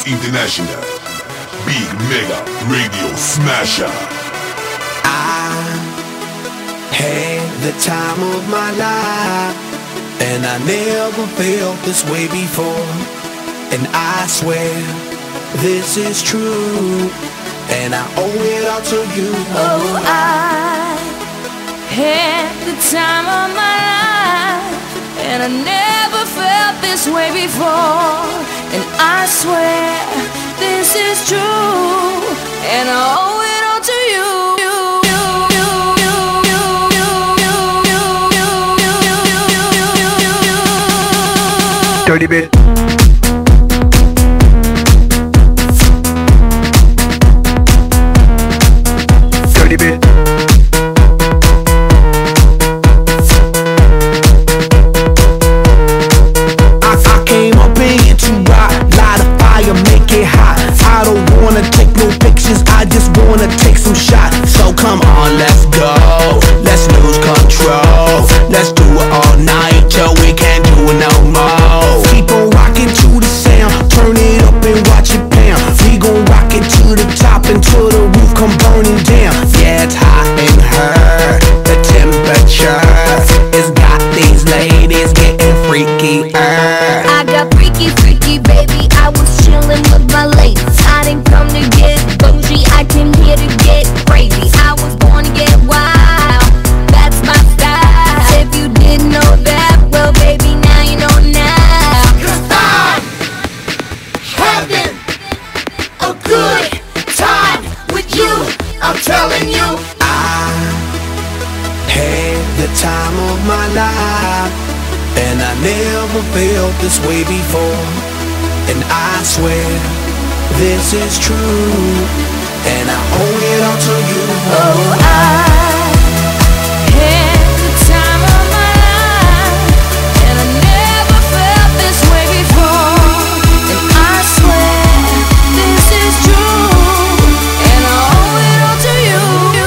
International. Big Mega Radio Smasher. I had the time of my life, and I never felt this way before. And I swear this is true, and I owe it all to you. Oh, I had the time of my life, and I never felt this way before. And I swear this is true, and I owe it all to you. Dirty bit. Dirty bit. I came up in here to rock, light a fire, make it hot. I don't wanna take no pictures, I just wanna take some shots. So come on, let's go, let's lose control. Let's do it all night till we can't do it no more. Keep on rocking to the sound, turn it up and watch it pound. We gon' rock it to the top until the roof come burning down. Yeah, it's hot in her, the temperature has got these ladies getting freaky. I got freaky, freaky, baby. I was chillin' with my ladies. I didn't come to get bougie, I came here to get crazy. I was born to get wild, that's my style. If you didn't know that, well, baby, now you know now. 'Cause I'm having a good time with you, I'm telling you. I had the time of my life, and I never felt this way before. And I swear this is true, and I owe it all to you. Oh, I had the time of my life, and I never felt this way before. And I swear this is true, and I owe it all to you.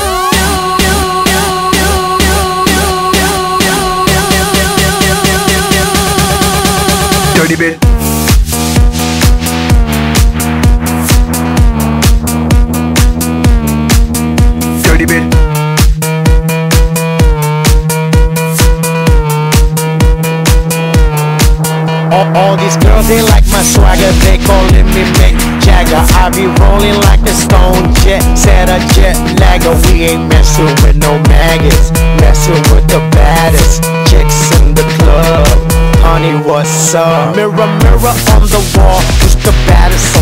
Dirty bit. Dirty bit. All these girls, they like my swagger, they calling me Mick Jagger. I be rolling like a stone jet, set a jet lagger. We ain't messing with no maggots, messing with the baddest chicks in the club. Honey, what's up? Mirror, mirror on the wall, who's the baddest